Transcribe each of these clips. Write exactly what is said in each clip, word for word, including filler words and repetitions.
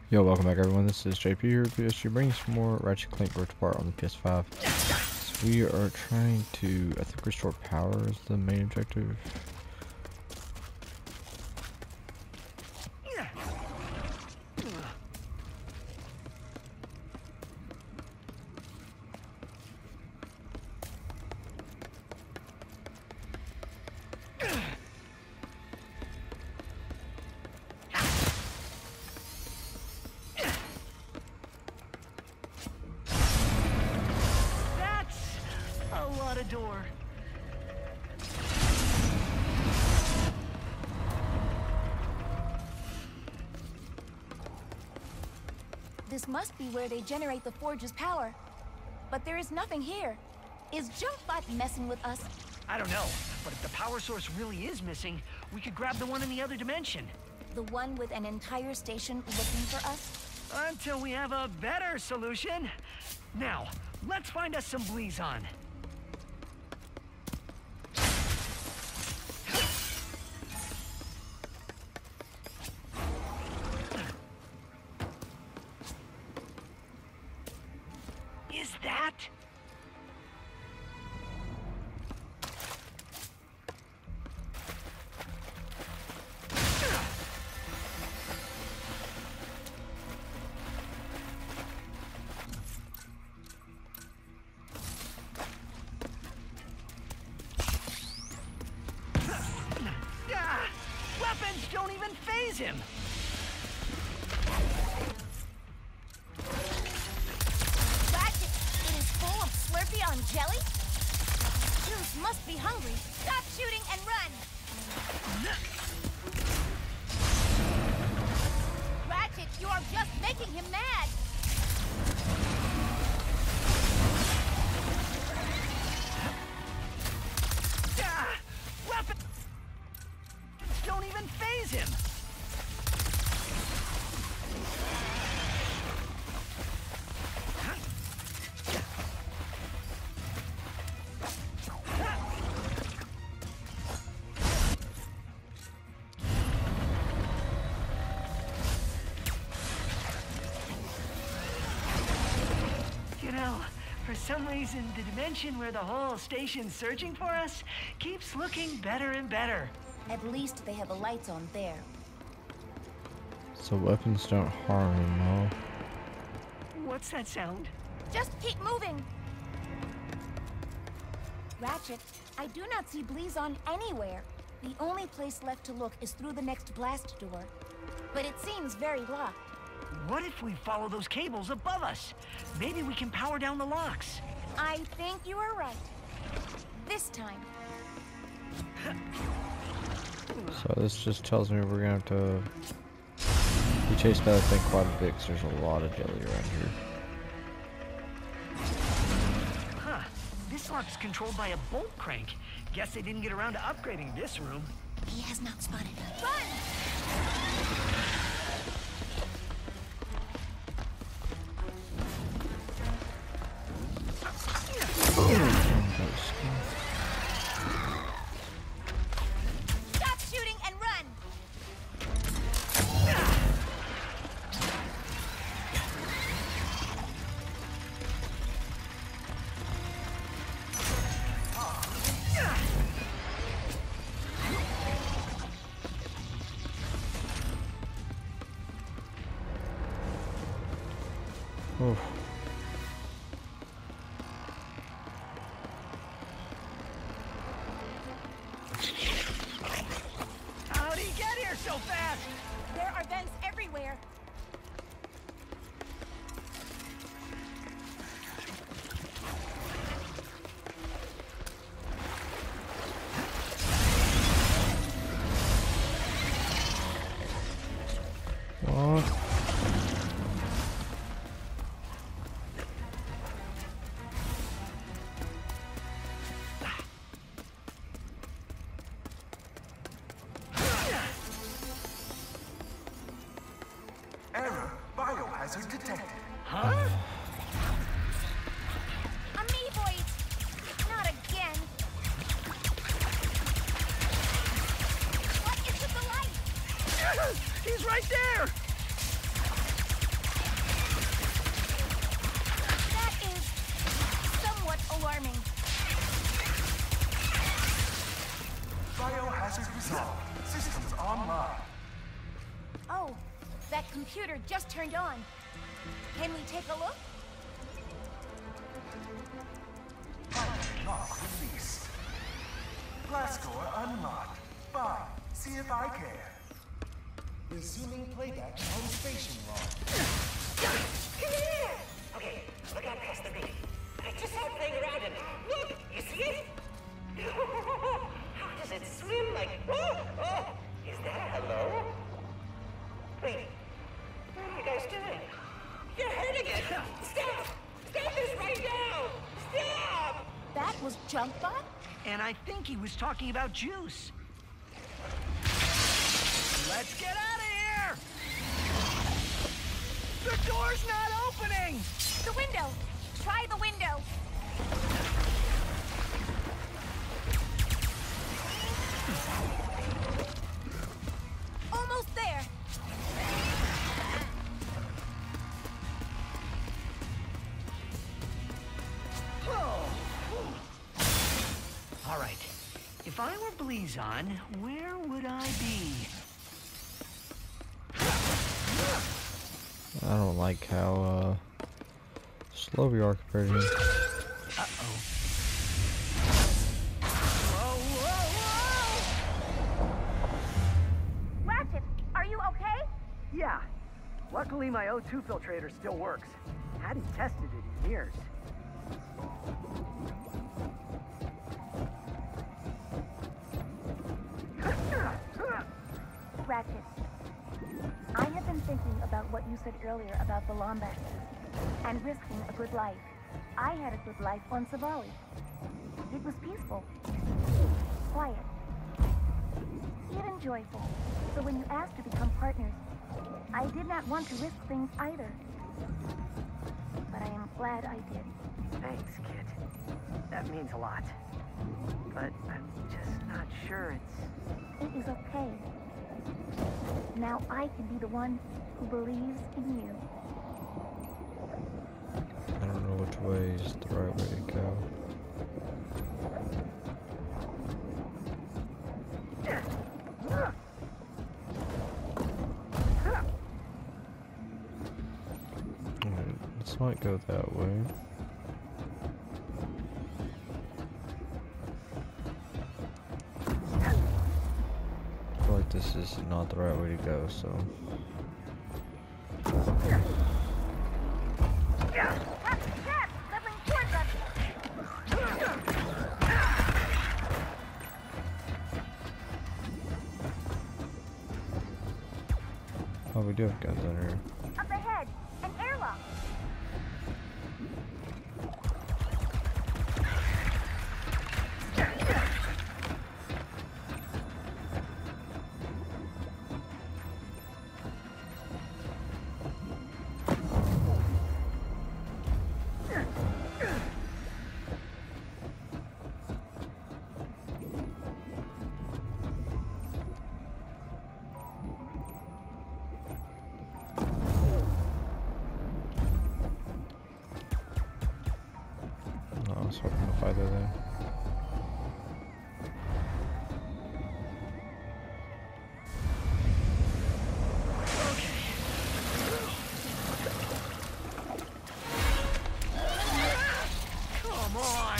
Yo, welcome back everyone, this is J P here with P S G, bringing some more Ratchet Clank Rift Apart on the P S five. So we are trying to, I think, restore power is the main objective. A door. This must be where they generate the forge's power. But there is nothing here. Is Junkbot messing with us? I don't know, but if the power source really is missing, we could grab the one in the other dimension. The one with an entire station looking for us? Until we have a better solution. Now, let's find us some Blizon. Is that? Ah, weapons don't even faze him. Slurpee on jelly? Juice must be hungry. Stop shooting and run! Ratchet, you are just making him mad! Ah, weapons don't even faze him. You know, for some reason, the dimension where the whole station's searching for us keeps looking better and better. At least they have the lights on there. So weapons don't harm him, huh? What's that sound? Just keep moving! Ratchet, I do not see Blizon anywhere. The only place left to look is through the next blast door. But it seems very locked. What if we follow those cables above us? Maybe we can power down the locks. I think you are right. This time. So this just tells me we're gonna have to be chased by that thing quite a bit because there's a lot of jelly around here. Huh. This lock's controlled by a bolt crank. Guess they didn't get around to upgrading this room. He has not spotted us. Run! Stop shooting and run! Oof. How'd he get here so fast? There are vents everywhere. What? Error. Biohazard detected. Huh? Amoeboids! Not again! What is with the light? He's right there! that computer just turned on. Can we take a look? Lock released. Blast door unlocked. Fine. See if I can. Resuming playback on station log. Come here! Okay, look out past the bee. I just saw it playing around and look, you see it? How does it swim like? Oh, oh! Is that hello? Wait, what are you guys doing? You're hurting it! Stop! Stop this right now! Stop! That was Junkbot? And I think he was talking about juice. Let's get out of here! The door's not opening! The window! Try the window! Almost there! Oh. All right. If I were Blizon, where would I be? I don't like how uh, slow we are compared to him. Uh-oh. Whoa, whoa, whoa! Ratchet, are you okay? Yeah. Luckily my O two filtrator still works. Hadn't tested it in years. Ratchet, I have been thinking about what you said earlier about the Lombaxes and risking a good life. I had a good life on Savali. It was peaceful, quiet, even joyful. So when you asked to become partners, I did not want to risk things either. But I am glad I did. Thanks, kid. That means a lot. But I'm just not sure it's... It is okay. Now I can be the one who believes in you. I don't know which way is the right way to go. Alright, let's not go that way. I feel like this is not the right way to go, so... Oh, we do have guns under here. Up ahead, an airlock. I was hoping to fight her there. Come on!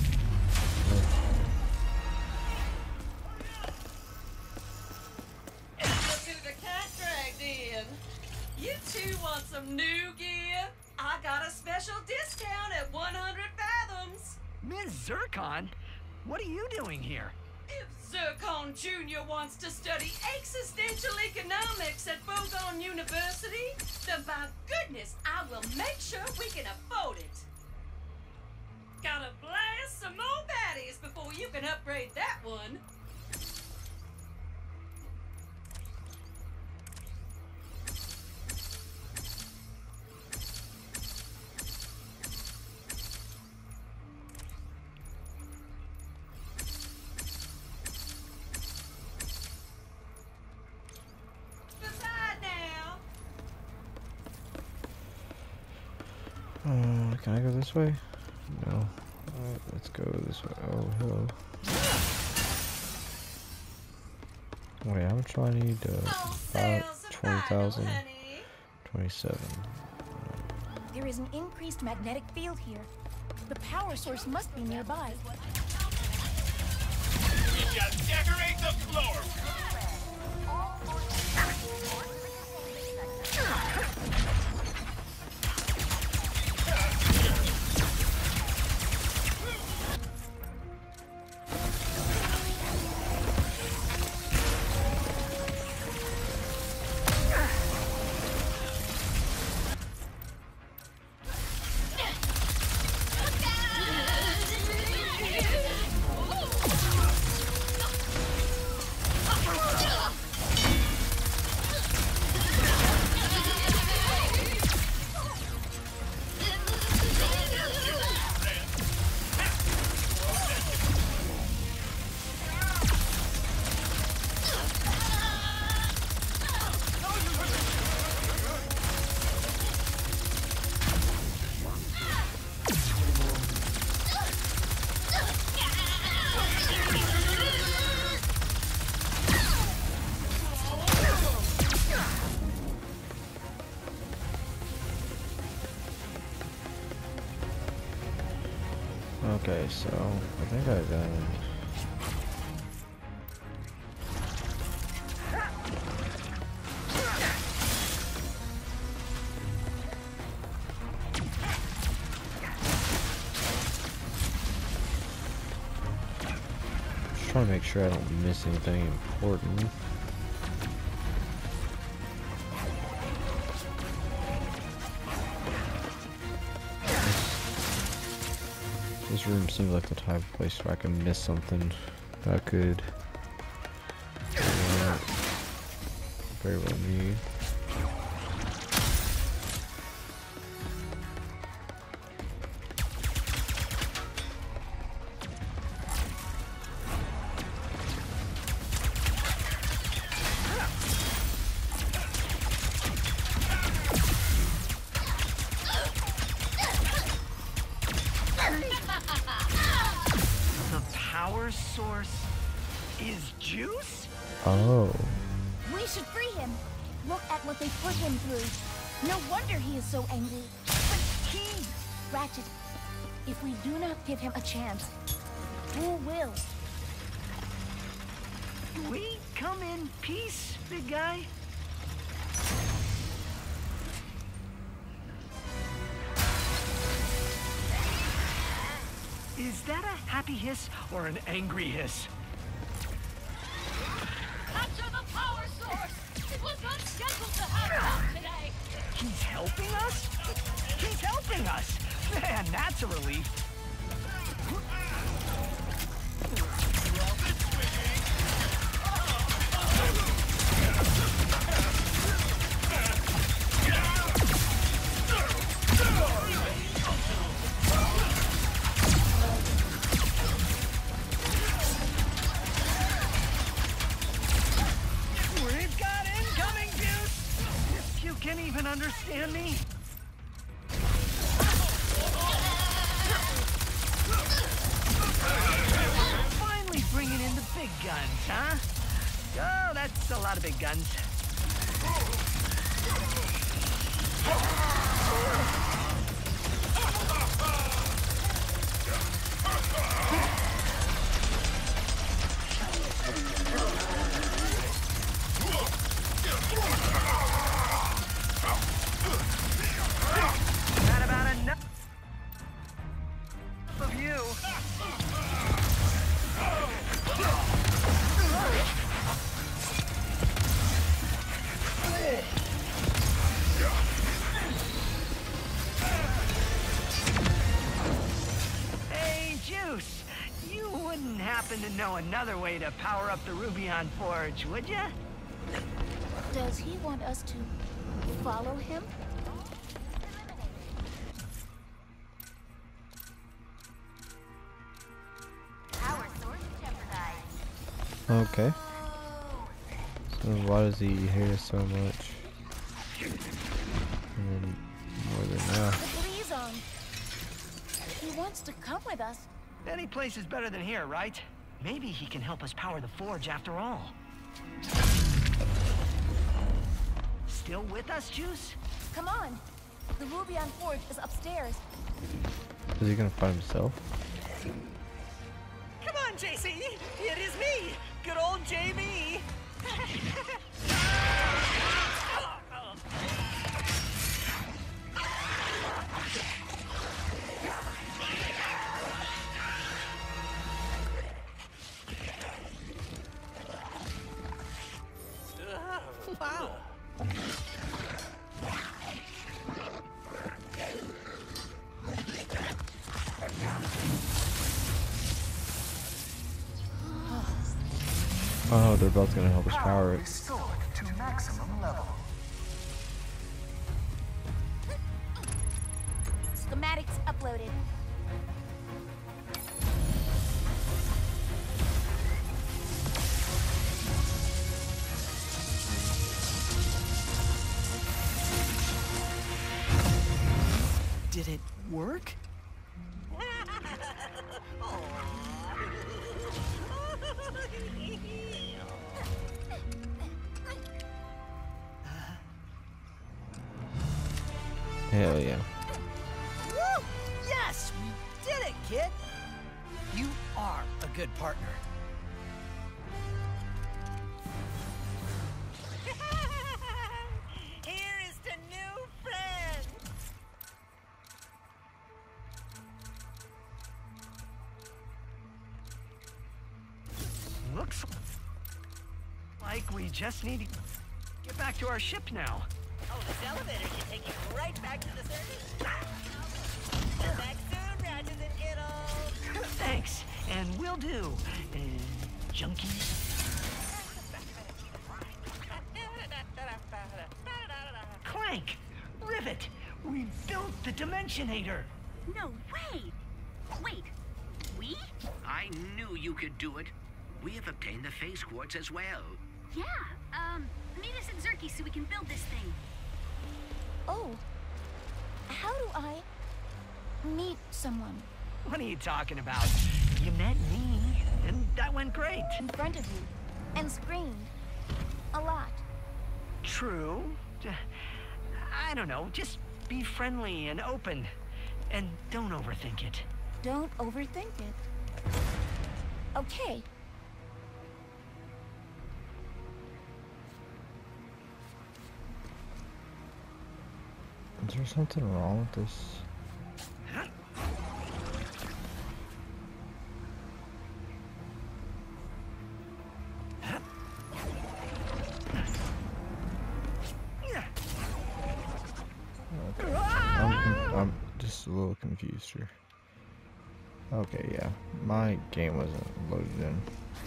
Look who the cat dragged in. You two want some new gear? I got a special discount at one hundred fathoms. Miz Zircon? What are you doing here? If Zircon Junior wants to study existential economics at Bogon University, then by goodness, I will make sure we can afford it. Gotta blast some more baddies before you can upgrade that one. Decide now. Uh, can I go this way? No. Alright, let's go this way. Oh, hello. Wait, how much do I need? Uh, Oh, about sales of twenty thousand. honey. twenty-seven. There is an increased magnetic field here. The power source must be nearby. We just decorate the floor. Okay, so I think I've done. Just trying to make sure I don't miss anything important. This room seems like the type of place where I can miss something that I could uh, very well need. Source is juice? Oh. We should free him. Look at what they put him through. No wonder he is so angry. But he, Ratchet, if we do not give him a chance, who will? We come in peace, big guy? Is that a happy hiss or an angry hiss? Capture the power source! It was not scheduled to happen today! He's helping us? He's helping us! Man, that's a relief. Can't even understand me? Finally bringing in the big guns, huh? Oh, that's a lot of big guns. To know another way to power up the Rubion Forge, would ya? Does he want us to follow him? Power source jeopardized. Okay. So why does he hate us so much? And then more than that. The liaison. He wants to come with us. Any place is better than here, right? Maybe he can help us power the forge after all. still with us, Juice? Come on. The Rubion Forge is upstairs. Is he gonna fight himself? Come on, J C! It is me! Good old Jamie! Wow! Oh, they're both gonna help us power it. Restored to maximum level. Schematics uploaded. Did it work? Hell yeah. Woo! Yes! We did it, kid! You are a good partner. Here is the new friend! Looks like we just need to get back to our ship now. Oh, this elevator can take you right back to the surface. Come back soon, Ratchet and Skittles. Thanks, and will do. Uh, junkie. Clank! Rivet! We built the Dimensionator! No way! Wait, we? I knew you could do it. We have obtained the face quartz as well. Yeah, um, meet us at Zerky so we can build this thing. Oh, how do I meet someone? What are you talking about? You met me, and that went great. In front of you, and screamed. A lot. True. I don't know, just be friendly and open. And don't overthink it. Don't overthink it. Okay. Is there something wrong with this? Okay. I'm, I'm just a little confused here. Okay, yeah. My game wasn't loaded in.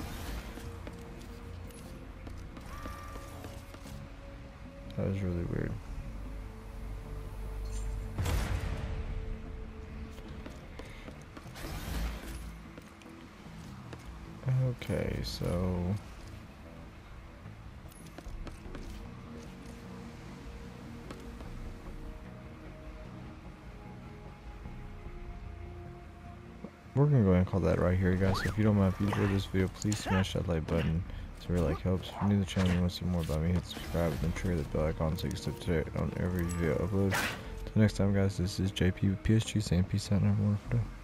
That was really weird. Okay, so we're gonna go ahead and call that right here, guys. So if you don't mind, if you enjoyed this video, please smash that like button. It really like helps. If you're new to the channel and you want to see more about me, hit subscribe and then trigger the bell icon so you can stay up to date on every video upload. Till next time, guys, this is J P with P S G saying peace out and have a wonderful day.